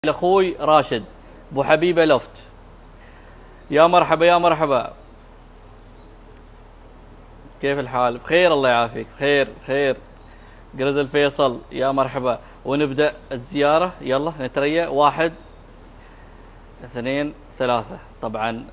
اخوي راشد ابو حبيبه لوفت. يا مرحبا يا مرحبا، كيف الحال؟ بخير الله يعافيك، بخير بخير. قرز الفيصل يا مرحبا، ونبدا الزياره. يلا نتريا، 1 2 3. طبعا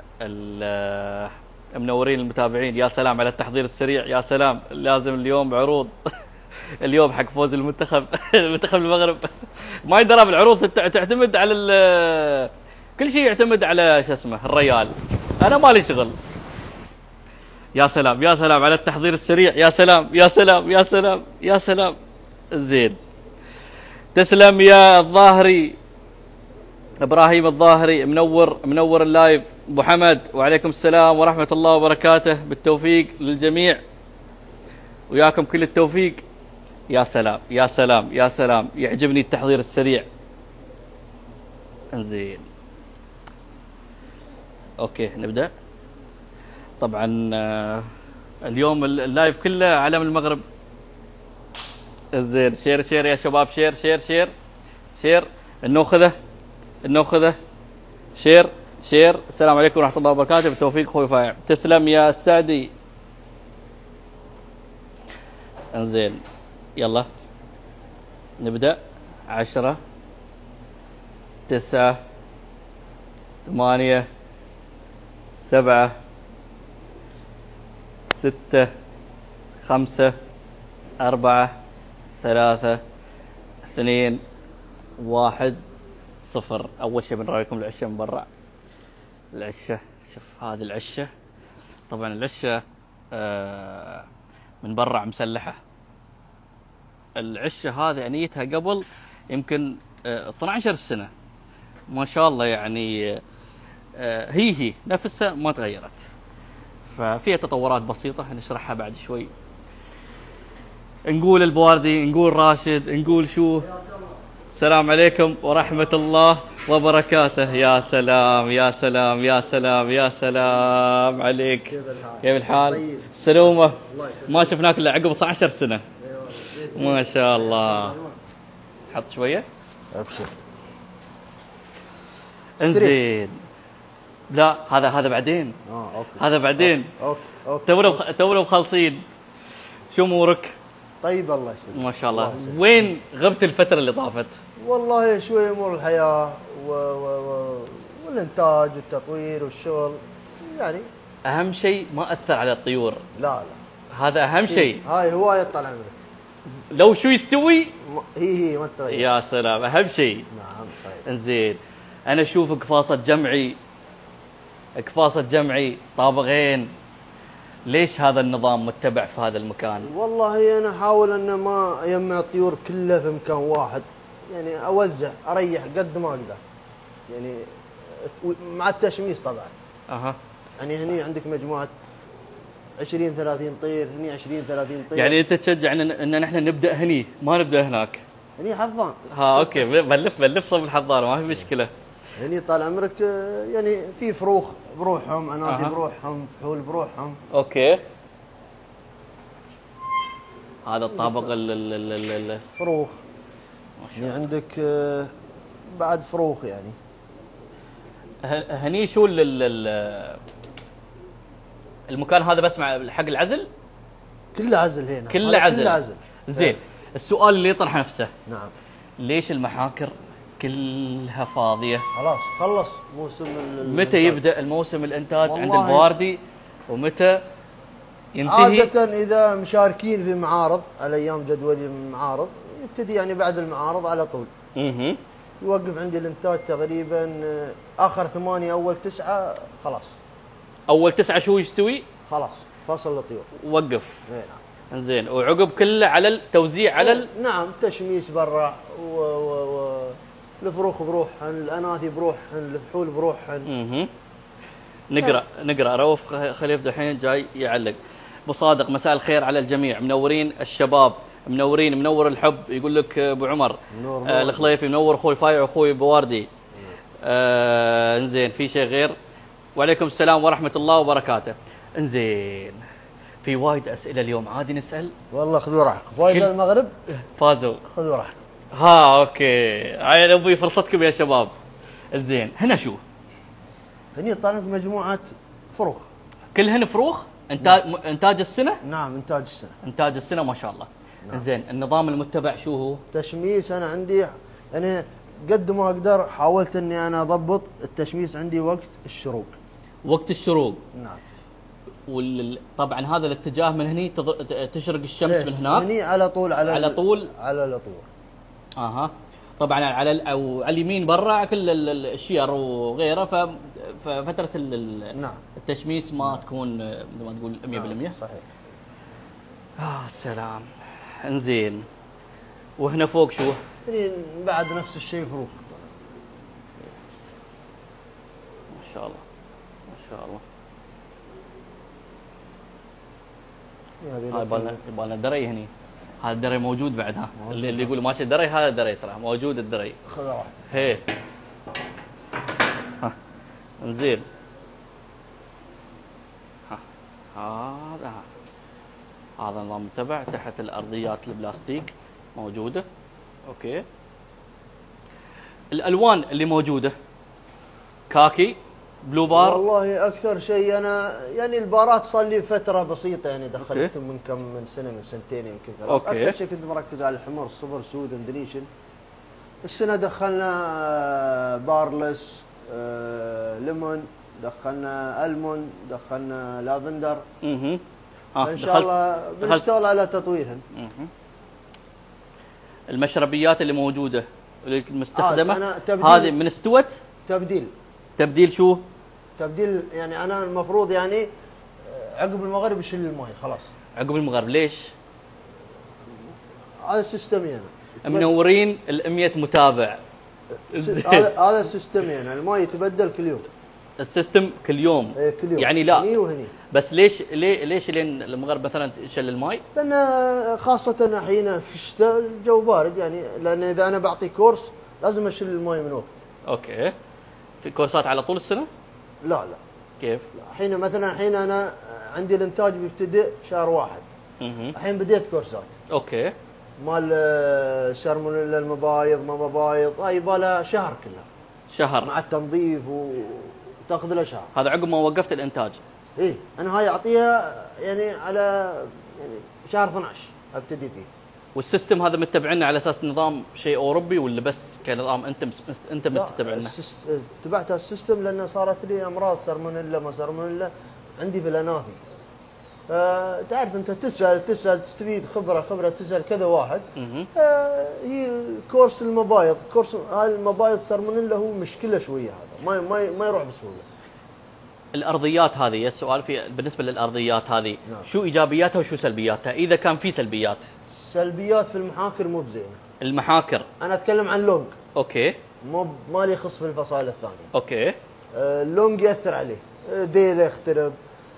منورين المتابعين. يا سلام على التحضير السريع، يا سلام. لازم اليوم عروض اليوم حق فوز المنتخب المنتخب المغرب. ما يدرى بالعروض تعتمد على كل شيء، يعتمد على شو اسمه الريال. انا مالي شغل. يا سلام يا سلام على التحضير السريع، يا سلام يا سلام يا سلام يا سلام. زين، تسلم يا الظاهري، ابراهيم الظاهري، منور اللايف. ابو حمد، وعليكم السلام ورحمه الله وبركاته، بالتوفيق للجميع، وياكم كل التوفيق. يا سلام يا سلام يا سلام، يعجبني التحضير السريع. انزين، اوكي نبدا. طبعا اليوم اللايف كله علم المغرب. زين، شير يا شباب، شير. النوخذه شير. السلام عليكم ورحمه الله وبركاته، بالتوفيق اخوي فايع. تسلم يا السعدي. انزين يلا نبدا. 10 9 8 7 6 5 4 3 2 1 0. اول شيء بنراويكم العشه من برا. العشه، شوف هذه العشه. طبعا العشه من برا مسلحه. العشه هذه انيتها قبل يمكن 12 سنه، ما شاء الله. يعني هي نفسها ما تغيرت، ففيها تطورات بسيطه نشرحها بعد شوي. نقول البواردي، نقول راشد، نقول شو. السلام عليكم ورحمه الله وبركاته. يا سلام يا سلام يا سلام يا سلام عليك. كيف الحال؟ طيب. السلومه، ما شفناك الا عقب 12 سنه. ما شاء الله. حط شويه. ابشر. انزين. لا، هذا بعدين. اوكي. هذا بعدين. اوكي. تونا مخلصين. شو امورك؟ طيب الله يسلمك. ما شاء الله. وين غبت الفتره اللي طافت؟ والله شوي امور الحياه والانتاج والتطوير والشغل يعني. اهم شيء ما اثر على الطيور. لا هذا اهم شيء. هاي هوايه طال عمرك. لو شو يستوي هي ما تغير. يا سلام، اهم شيء. نعم صحيح. انزين، انا اشوف قفاصه جمعي طابغين. ليش هذا النظام متبع في هذا المكان؟ والله انا احاول ان ما اجمع الطيور كلها في مكان واحد، يعني اوزع اريح قد ما اقدر، يعني مع التشميس طبعا. يعني هني عندك مجموعه 20 30 طير، هني 20 30 طير. يعني انت تشجع ان نحن نبدا هني، ما نبدا هناك. هني حضان. اوكي، بنلف صوب الحضانه، ما في مشكله. هني طال عمرك يعني في فروخ بروحهم، اناثي بروحهم، فحول بروحهم. اوكي. هذا الطابق فروخ. يعني عندك بعد فروخ يعني. هني شو المكان هذا بس مع حق العزل؟ كله عزل هنا. كله عزل. زين، السؤال اللي يطرح نفسه. نعم. ليش المحاكر كلها فاضيه؟ خلاص خلص موسم متى يبدا الموسم الانتاج عند البواردي ومتى ينتهي؟ عادة اذا مشاركين في معارض على ايام جدولي المعارض يبتدي يعني بعد المعارض على طول. يوقف عندي الانتاج تقريبا اخر 8 اول 9 خلاص. اول 9 شو يستوي؟ خلاص فصل الطيور. وقف. نعم. زين، وعقب كله على التوزيع على نعم، تشميس برا الفروخ بروحهن، الاناثي بروحهن، الفحول بروحهن. نقرا رؤوف خليف دحين جاي يعلق. ابو صادق، مساء الخير على الجميع، منورين الشباب، منور الحب. يقول لك ابو عمر الخليفي، منور اخوي فايع واخوي بواردي. انزين، في شيء غير؟ وعليكم السلام ورحمه الله وبركاته. انزين، في وايد اسئله اليوم، عادي نسال. والله خذوا راحتكم. فايز المغرب فازوا. خذوا راحتكم. ها اوكي، عين ابوي فرصتكم يا شباب. زين هنا شو؟ هني طالع مجموعه فروخ. كلهن فروخ؟ انتاج السنه؟ نعم انتاج السنه. انتاج السنه ما شاء الله. نعم. زين النظام المتبع شو هو؟ تشميس انا عندي يعني قد ما اقدر حاولت اني انا اضبط التشميس عندي وقت الشروق. وقت الشروق. نعم. طبعا هذا الاتجاه من هني تشرق الشمس من هناك. هني على طول على طول على الاطور. اها. طبعا او على اليمين برا كل الشير وغيره، ففتره نعم. التشميس ما تكون مثل ما تقول 100%. نعم. صحيح. سلام. انزين وهنا فوق شو؟ هني بعد نفس الشيء فروخ. ما شاء الله ما شاء الله. هاي يبالنا دري هني. هذا الدري موجود بعد ها. اللي يقول ماشي دري، هذا دري ترى موجود الدري. خذ واحد. هي. ها. انزين. هذا نظام متبع تحت الارضيات البلاستيك موجوده. اوكي. الالوان اللي موجوده كاكي، بلو بار. والله اكثر شيء انا يعني البارات صار لي فتره بسيطه، يعني دخلتهم من سنه من سنتين يمكن ثلاث. اوكي. اكثر شيء كنت مركز على الحمر الصفر سود اندونيشن. السنه دخلنا بارلس، ليمون، دخلنا المون، دخلنا لافندر. ان شاء الله بنشتغل على تطويرهم. المشربيات اللي موجوده المستخدمه هذه من استوت؟ تبديل شو؟ تبديل يعني انا المفروض يعني عقب المغرب يشيل الماي خلاص. عقب المغرب ليش؟ هذا سيستمي انا. منورين ال 100 متابع. هذا سيستمي انا، الماي يتبدل كل يوم. السيستم كل يوم؟ ايه كل يوم. يعني لا هني وهني. بس ليش لين المغرب مثلا يشل الماي؟ لان خاصه الحين في الشتاء الجو بارد، يعني لان اذا انا بعطي كورس لازم اشيل الماي من وقت. اوكي. في كورسات على طول السنه؟ لا كيف؟ الحين مثلا الحين انا عندي الانتاج بيبتدئ شهر واحد. الحين بديت كورسات. اوكي. مال السالمونيلا، المبايض ما مبايض، هاي يبالها شهر كلها. شهر مع التنظيف وتاخذ لها شهر. هذا عقب ما وقفت الانتاج؟ ايه انا هاي اعطيها يعني على يعني شهر 12 ابتدي فيه. والسيستم هذا متبعنا على اساس نظام شيء اوروبي ولا بس كنظام انت متبعنا؟ تبعت السيستم لان صارت لي امراض سالمونيلا ما سالمونيلا عندي في الانافي. تعرف انت تسال تستفيد خبره تسال كذا واحد. هي كورس المبايض، كورس هاي المبايض سالمونيلا هو مشكله شويه، هذا ما يروح بسهوله. الارضيات هذه السؤال بالنسبه للارضيات هذه. نعم. شو ايجابياتها وشو سلبياتها اذا كان في سلبيات؟ سلبيات في المحاكر مو بزينه. المحاكر انا اتكلم عن لونج. اوكي. ما لي خص في الفصائل الثانيه. اوكي. اللونج ياثر عليه، ذيله يخترب.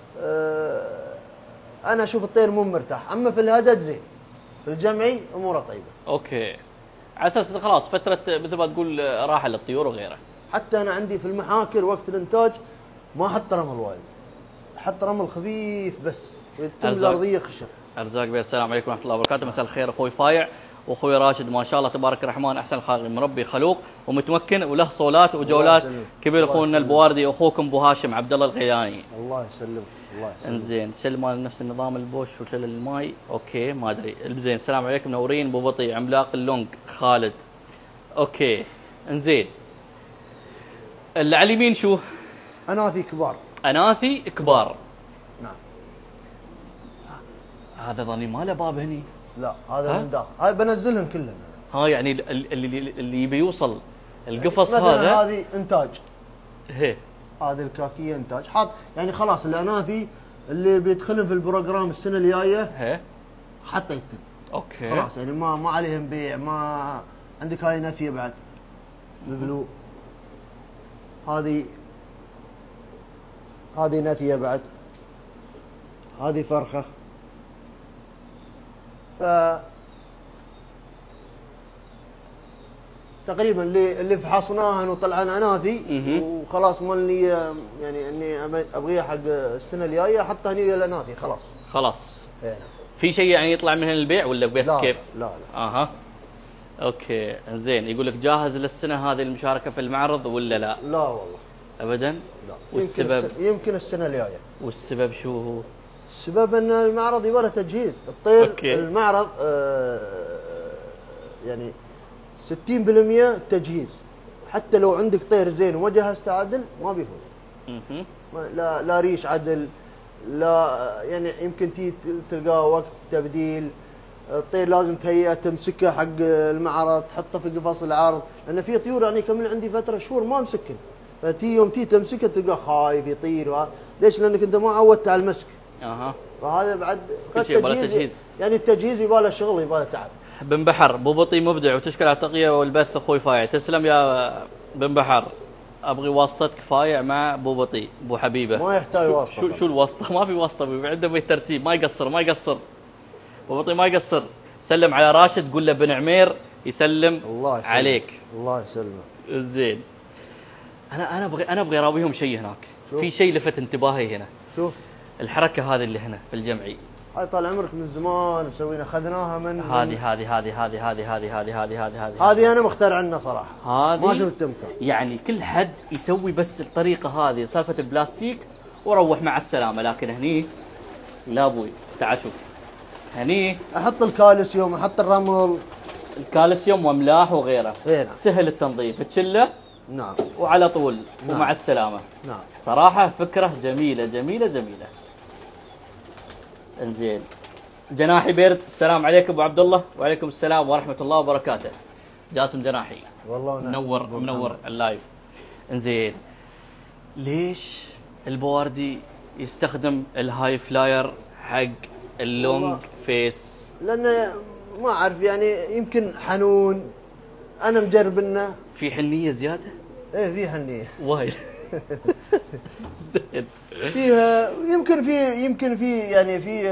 انا اشوف الطير مو مرتاح، اما في الهدد زين، في الجمعي اموره طيبه. اوكي. على اساس خلاص فتره مثل ما تقول راحه للطيور وغيره. حتى انا عندي في المحاكر وقت الانتاج ما احط رمل وايد، احط رمل خفيف بس ويتم الارضيه خشب. ارزاق بيه. السلام عليكم ورحمه الله وبركاته. مساء الخير اخوي فايع واخوي راشد، ما شاء الله تبارك الرحمن، احسن الخالق، مربي خلوق ومتمكن وله صولات وجولات. كبير اخونا البواردي، اخوكم ابو هاشم عبد الله الغيلاني. الله يسلمك. الله يسلمك. انزين شل مال نفس النظام البوش وشل الماي. اوكي ما ادري. زين السلام عليكم منورين. ابو بطي عملاق اللونج خالد. اوكي انزين. اللي على اليمين شو؟ اناثي كبار. اناثي كبار. نعم. هذا ظني ما له باب هني. لا هذا من داخل، هاي بنزلهم كلهم. يعني اللي يبي يوصل القفص مثلا هذا. هذه انتاج. هي هذه الكاكيه انتاج، حاط يعني خلاص الاناثي اللي بيدخلن في البروجرام السنه الجايه. هي حطيتن. اوكي. خلاص يعني ما عليهم بيع. ما عندك هاي نفيه بعد البلو. هذه نفيه بعد. هذه فرخه. ف تقريبا اللي فحصناهن وطلعنا اناثي وخلاص ما لي يعني اني ابغيها حق السنه الجايه احطها هني الاناثي خلاص. في شيء يعني يطلع من البيع ولا بس لا كيف؟ لا. اها. اوكي زين، يقول لك جاهز للسنه هذه المشاركه في المعرض ولا لا؟ لا والله ابدا؟ لا. والسبب؟ يمكن السنه الجايه. والسبب شو هو؟ السبب ان المعرض يبغى له تجهيز. الطير أوكي. المعرض يعني 60% تجهيز. حتى لو عندك طير زين وما جهزته عدل ما بيفوز. لا ريش عدل، لا يعني يمكن تلقاه وقت تبديل. الطير لازم تهيئه تمسكه حق المعرض، تحطه في قفص العرض، لان في طيور يعني كمل عندي فتره شهور ما مسكن، يوم تمسكه تلقاه خايف يطير. ليش؟ لانك انت ما عودته على المسك. فهذا بعد كل شيء يبغى له تجهيز. يعني التجهيز يبغى له شغل، يبغى له تعب. بن بحر بو بطي مبدع وتشكر على التقيه والبث اخوي فايع. تسلم يا بن بحر. ابغي واسطتك فايع مع بو بطي بو حبيبه. ما يحتاج واسطه. شو الواسطه؟ ما في واسطه، عنده بالترتيب ما يقصر بو بطي ما يقصر. سلم على راشد، قول له بن عمير يسلم الله يسلمك. عليك. الله يسلمك. زين. انا ابغى اراويهم شيء هناك. في شيء لفت انتباهي هنا. شوف الحركه هذه اللي هنا في الجمعي. هاي طال عمرك من زمان مسوينا، اخذناها من هذه انا مختار عنها صراحه. هذه ما شفت مكان. يعني كل حد يسوي بس الطريقه هذه، سالفه البلاستيك وروح مع السلامه. لكن هني لا ابوي، تعال شوف هني احط الكالسيوم، احط الرمل، الكالسيوم واملاح وغيره. سهل التنظيف، تشله نعم وعلى طول. نعم. ومع السلامه. نعم صراحه فكره جميله. انزين. جناحي بيرد، السلام عليكم ابو عبد الله. وعليكم السلام ورحمه الله وبركاته. جاسم جناحي والله منور اللايف. انزين، ليش البواردي يستخدم الهاي فلاير حق اللونج فيس؟ لانه ما اعرف يعني يمكن حنون، انا مجرب انه في حنيه زياده. ايه في حنيه وايد. زين. فيها يمكن في يعني في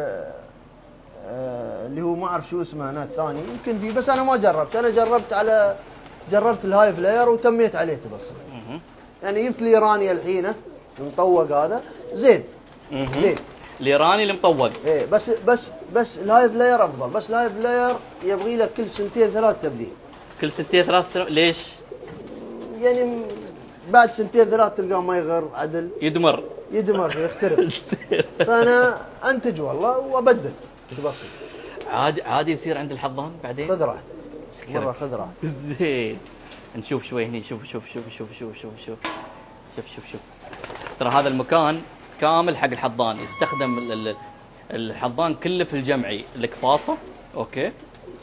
اللي هو ما اعرف شو اسمه هناك ثاني، يمكن في، بس انا ما جربت. انا جربت الهاي فلاير وتميت عليه بس. يعني جبت الايراني الحين المطوق هذا زين. زين الايراني المطوق. ايه بس الهاي فلاير افضل. بس الهاي فلاير يبغي لك كل 2-3 تبديل. كل 2-3 سنين؟ ليش؟ يعني بعد 2-3 تلقاه ما يغر عدل، يدمر يخترب. فانا انتج والله وابدل بسيط. عادي يصير عند الحضان بعدين. خذ راحتك مره، خذ راحتك. زين. نشوف شوي هني. شوف ترى هذا المكان كامل حق الحضان. يستخدم الحضان كله في الجمعي. القفاصه اوكي،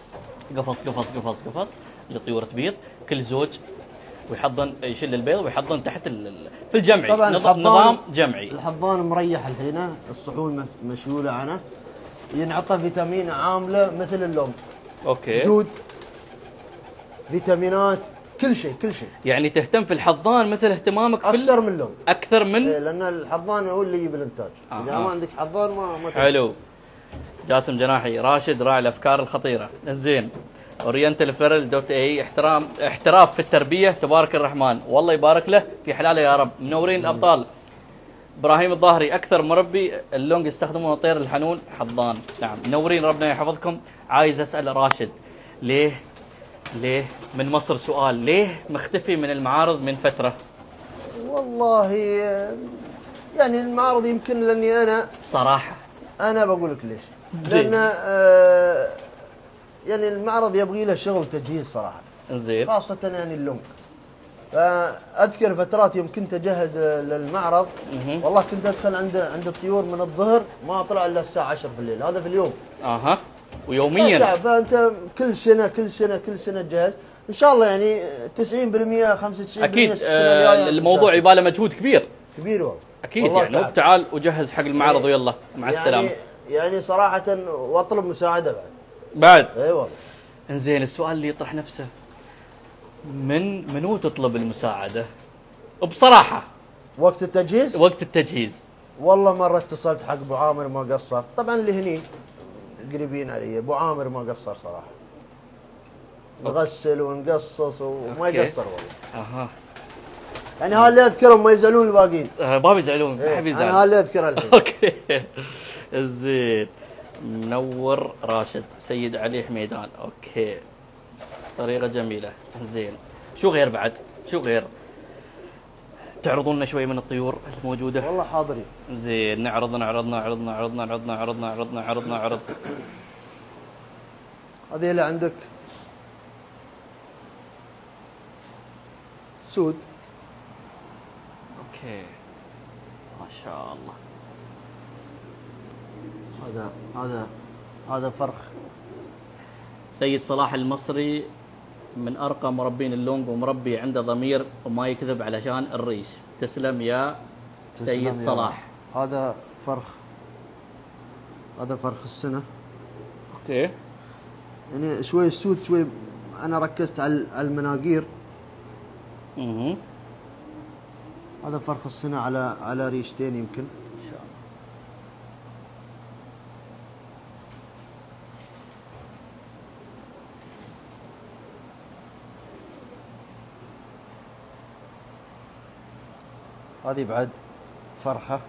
قفص لطيور تبيض كل زوج، ويحضن يشيل البيض ويحضن تحت في الجمعي. طبعا نظام جمعي. الحضان مريح الحين، الصحون مشلوله عنه، ينعطى فيتامين عامله مثل اللوم. اوكي. دود، فيتامينات، كل شيء. يعني تهتم في الحضان مثل اهتمامك في اكثر من اللوم. اكثر من إيه، لان الحضان هو اللي يجيب الانتاج. اذا ما عندك حضان ما حلو. جاسم جناحي، راشد راعي الافكار الخطيره. زين. اورينتال فيرل دوت اي، احتراف في التربيه تبارك الرحمن، والله يبارك له في حلاله يا رب. منورين الابطال. ابراهيم الظاهري، اكثر مربي اللونج يستخدمون الطير الحنون حضان. نعم منورين، ربنا يحفظكم. عايز اسال راشد، ليه من مصر سؤال، ليه مختفي من المعارض من فتره؟ والله يعني المعارض يمكن لاني انا صراحه انا بقول لك ليش. لان يعني المعرض يبغي له شغل تجهيز صراحه. زين. خاصه يعني اللونج. فاذكر فترات يوم كنت اجهز للمعرض، والله كنت ادخل عند الطيور من الظهر ما اطلع الا الساعه 10 بالليل، هذا في اليوم. ويوميا. فانت كل سنه تجهز ان شاء الله، يعني 90% 95% اكيد. الموضوع يبغى له مجهود كبير والله. اكيد. يعني مو تعال وجهز حق المعرض ويلا مع السلامه. يعني صراحه واطلب مساعده بعد. اي والله. انزين، السؤال اللي يطرح نفسه، منو تطلب المساعده؟ بصراحه وقت التجهيز والله مره اتصلت حق ابو عامر ما قصر. طبعا اللي هني قريبين علي، ابو عامر ما قصر صراحه. نغسل ونقصص وما يقصر والله. يعني هذا اللي اذكرهم، ما يزعلون الباقيين. ما بيزعلون، ما حد يزعل. انا هذا اللي اذكره الحين. اوكي. زين. منور راشد. سيد علي حميدان. اوكي. طريقة جميلة. زين، شو غير بعد؟ شو غير؟ تعرضون لنا شوي من الطيور الموجودة؟ والله حاضرين. زين، نعرض. هذه اللي عندك سود. اوكي، ما شاء الله. هذا فرخ سيد صلاح المصري من ارقى مربين اللونج، ومربي عنده ضمير وما يكذب علشان الريش. تسلم يا سيد صلاح. هذا فرخ السنة. اوكي، يعني شوي السود شوي، انا ركزت على المناقير. هذا فرخ السنة على ريشتين يمكن ان شاء الله. هذه بعد فرخة.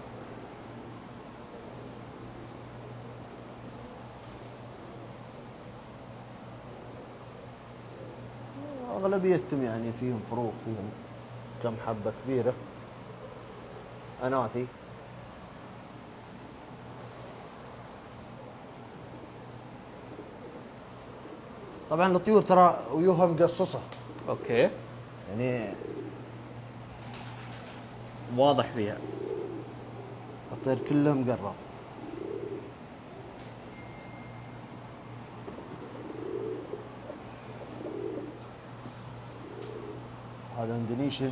أغلبيتهم يعني فيهم فروق، فيهم كم حبة كبيرة أناثي. طبعا الطيور ترى ويوها مقصصة. اوكي، يعني واضح فيها. الطير كله مقرب. هذا اندونيشن.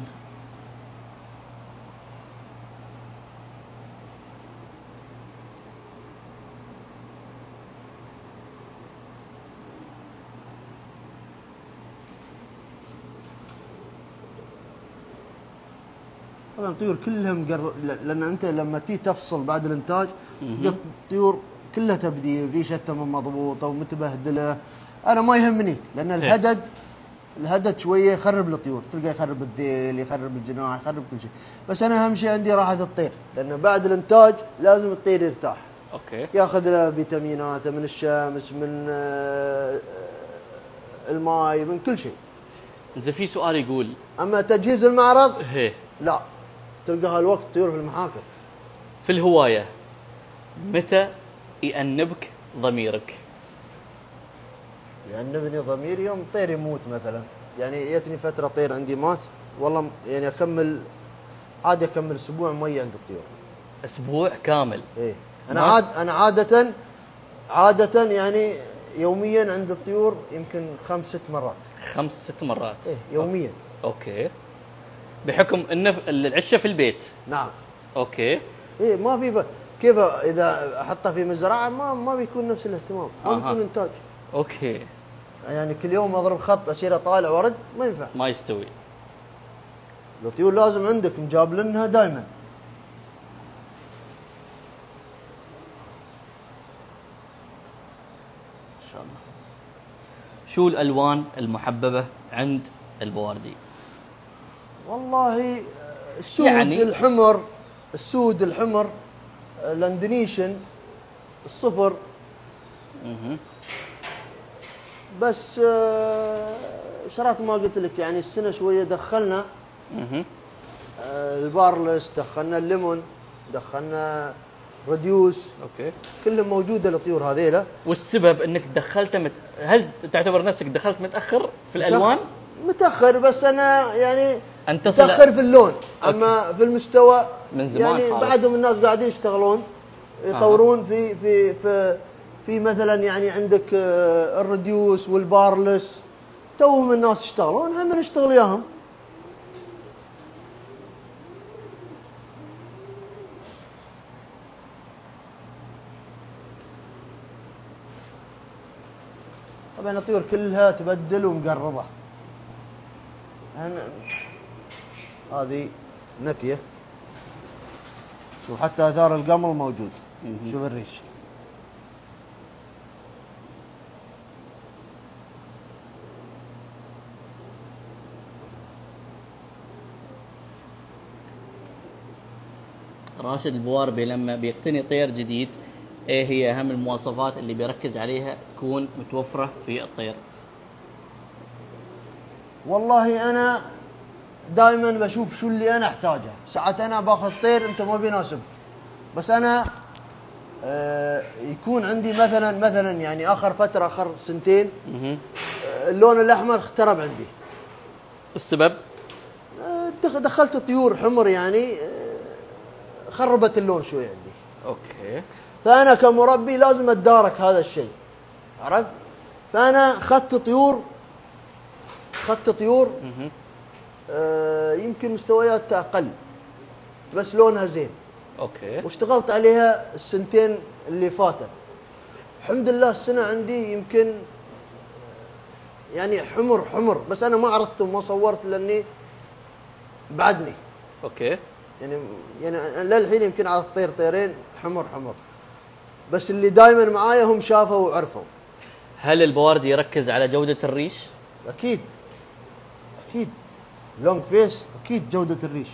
طبعا الطيور كلها لان انت لما تيجي تفصل بعد الانتاج الطيور كلها تبدي ريشتها مو مضبوطه ومتبهدله. انا ما يهمني لان الهدد شويه يخرب الطيور، تلقى يخرب الذيل، يخرب الجناح، يخرب كل شيء. بس انا اهم شيء عندي راحه الطير، لان بعد الانتاج لازم الطير يرتاح. اوكي، ياخذ له فيتاميناته من الشمس، من الماء، من كل شيء. اذا في سؤال يقول اما تجهيز المعرض هي لا، تلقى هالوقت طيور في المحاكم. في الهوايه، متى يأنبك ضميرك؟ يأنبني ضميري يوم طير يموت مثلا. يعني جتني فتره طير عندي مات، والله يعني اكمل اسبوع مي عند الطيور. اسبوع كامل؟ ايه، انا عاده يعني يوميا عند الطيور يمكن 5-6 مرات. 5-6 مرات؟ ايه يوميا. اوكي، بحكم العشه في البيت. نعم. اوكي. ايه ما في كيف اذا احطها في مزرعه ما بيكون نفس الاهتمام، ما بيكون انتاج. اوكي، يعني كل يوم اضرب خط اشيله طالع ورد ما ينفع، ما يستوي. الطيور لازم عندك مجابلنها دائما. ان شاء الله. شو الالوان المحببه عند البواردي؟ والله السود يعني الحمر، الاندونيشن، الصفر. بس شرات ما قلت لك، يعني السنه شويه دخلنا البارلس، دخلنا الليمون، دخلنا ريديوس. اوكي، كلهم موجوده الطيور هذيلا. والسبب انك دخلت هل تعتبر نفسك دخلت متاخر في الالوان؟ متاخر، بس انا يعني أن تصل متاخر في اللون. اما في المستوى من زمان يعني خالص. بعدهم الناس قاعدين يشتغلون يطورون في مثلا يعني عندك الريديوس والبارلس، توهم الناس يشتغلون، هم نشتغل وياهم. طبعا الطيور كلها تبدل ومقرضه. هذه نتيه، شوف حتى اثار القمل موجود. شوف الريش. راشد البواربي لما بيقتني طير جديد، ايه هي اهم المواصفات اللي بيركز عليها تكون متوفره في الطير؟ والله انا دائما بشوف شو اللي انا احتاجه. ساعات انا باخذ طير انت ما بيناسبك، بس انا يكون عندي مثلا يعني اخر فتره، اخر سنتين اللون الاحمر اخترب عندي. السبب؟ دخلت طيور حمر يعني خربت اللون شوي عندي. اوكي. فانا كمربي لازم اتدارك هذا الشيء، عرفت؟ فانا اخذت طيور يمكن مستوياتها اقل بس لونها زين. اوكي. واشتغلت عليها السنتين اللي فاتت. الحمد لله السنه عندي يمكن يعني حمر، بس انا ما عرضت وما صورت لاني بعدني. اوكي. يعني للحين يمكن عرضت طيرين حمر، بس اللي دائما معايا هم شافوا وعرفوا. هل البواردي يركز على جودة الريش؟ اكيد لونج فيس اكيد جودة الريش.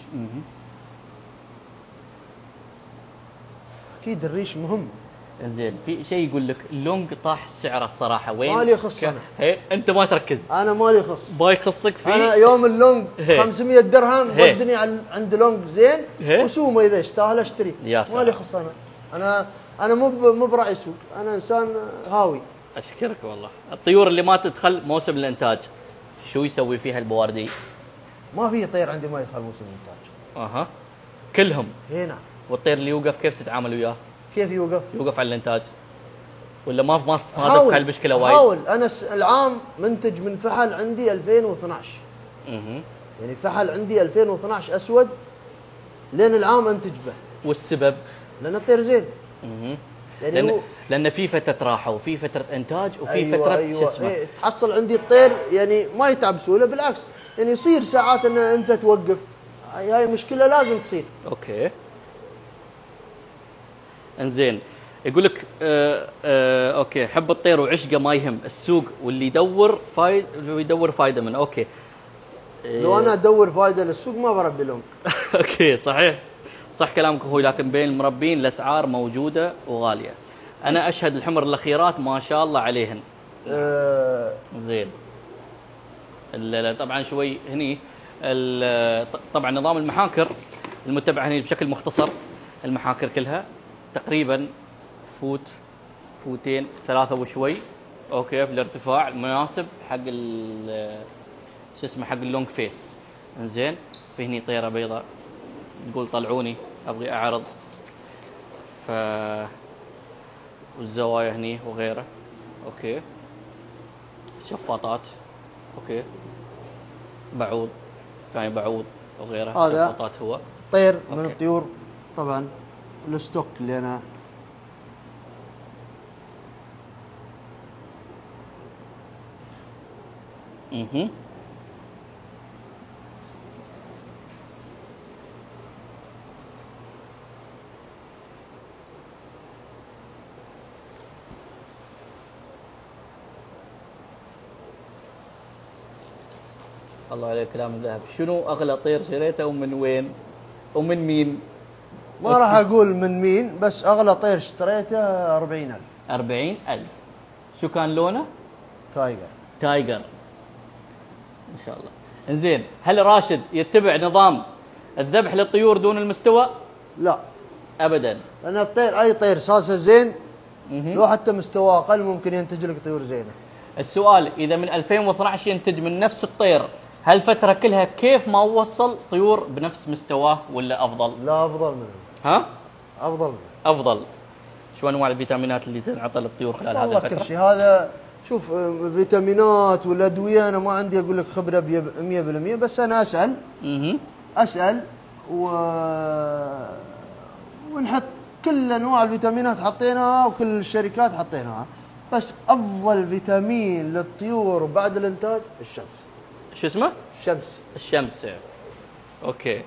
اكيد الريش مهم. زين، في شيء يقول لك اللونج طاح سعره الصراحه، وين؟ مالي يخص انا. انت ما تركز. انا مالي يخص. ما يخصك فيه. انا يوم اللونج 500 درهم ودني عند لونج زين وسومه اذا يستاهل اشتري. مالي يخص انا مو براعي سوق، انا انسان هاوي. اشكرك والله. الطيور اللي ما تدخل موسم الانتاج شو يسوي فيها البواردي؟ ما في طير عندي ما يدخل موسم الانتاج. كلهم؟ نعم. والطير اللي يوقف كيف تتعامل وياه؟ كيف يوقف؟ يوقف على الانتاج ولا ما صادف هالمشكله وايد؟ احاول. انا العام منتج من فحل عندي 2012. يعني فحل عندي 2012 اسود لين العام انتج به. والسبب؟ لان الطير زين. يعني لان في فتره راحه وفي فتره انتاج وفي فتره شو اسمه. تحصل عندي الطير يعني ما يتعب بسهوله، بالعكس يعني يصير ساعات ان انت توقف، هاي مشكله لازم تصير. اوكي. انزين، يقول لك اوكي، حب الطير وعشقه ما يهم السوق، واللي يدور فايده منه. اوكي. لو انا ادور فايده للسوق ما بربي لهم. اوكي، صحيح، صح كلامك اخوي، لكن بين المربين الاسعار موجوده وغاليه. انا اشهد الحمر الاخيرات ما شاء الله عليهن. زين. طبعا شوي هني طبعا نظام المحاكر المتبع هني بشكل مختصر، المحاكر كلها تقريبا فوتين 3 وشوي. اوكي، في الارتفاع المناسب حق شو اسمه، حق اللونج فيس. انزين، في هني طيره بيضاء تقول طلعوني ابغي اعرض، والزوايا هني وغيره. اوكي، شفاطات. اوكي، بعوض، كان بعوض وغيره. هذا شفاطات هو طير من الطيور طبعا الستوك اللي انا الله عليك كلام الذهب. شنو اغلى طير شريته ومن وين ومن مين؟ ما راح اقول من مين، بس اغلى طير اشتريته 40,000. 40,000. شو كان لونه؟ تايجر ان شاء الله. انزين، هل راشد يتبع نظام الذبح للطيور دون المستوى؟ لا ابدا. لان الطير اي طير ساسه زين لو حتى مستواه اقل ممكن ينتج لك طيور زينه. السؤال، اذا من 2012 ينتج من نفس الطير، هالفتره كلها كيف ما وصل طيور بنفس مستواه ولا افضل؟ لا افضل منه. افضل منه. افضل. شو انواع الفيتامينات اللي تنعطى للطيور خلال هذه الفتره؟ كل شيء هذا. شوف، فيتامينات والادويه انا ما عندي اقول لك خبره 100%، بس انا اسال ونحط كل انواع الفيتامينات حطيناها وكل الشركات حطيناها، بس افضل فيتامين للطيور بعد الانتاج الشمس. شو اسمه؟ الشمس. اوكي.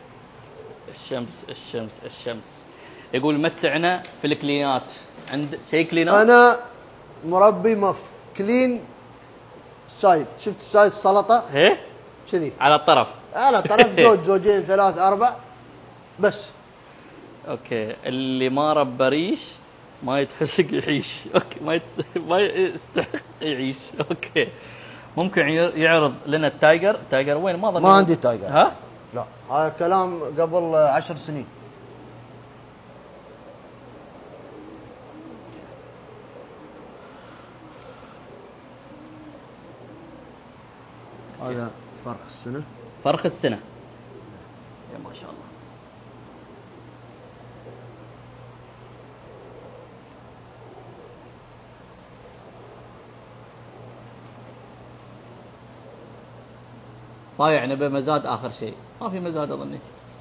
الشمس. يقول متعنا في الكلينات. عند شيء كلينات؟ انا مربي مف كلين سايد. شفت السايد السلطه؟ ايه كذي على الطرف. زوجين 3 4 بس. اوكي. اللي ما ربى ريش ما يتحسق يعيش. اوكي، ما يستحق يعيش. اوكي، ممكن يعرض لنا التايجر. تايجر وين؟ ما ظني. ما عندي تايجر. ها؟ لا، هذا كلام قبل 10 سنين. هذا فرخ السنة. فرخ السنة. يا ما شاء الله. فايع نبي مزاد اخر شيء، ما في مزاد اظني.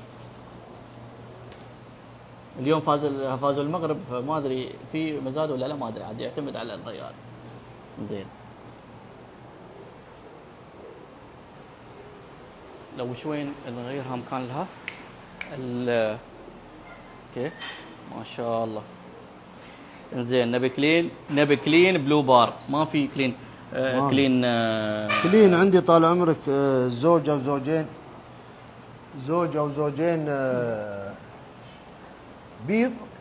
اليوم فازوا المغرب، فما ادري في مزاد ولا لا، ما ادري، عاد يعتمد على الريال. زين. لو شوين نغيرها مكان لها. اوكي ما شاء الله. زين. نبي كلين بلو بار، ما في كلين. كلين. كلين عندي طال عمرك زوج او زوجين، زوج او زوجين بيض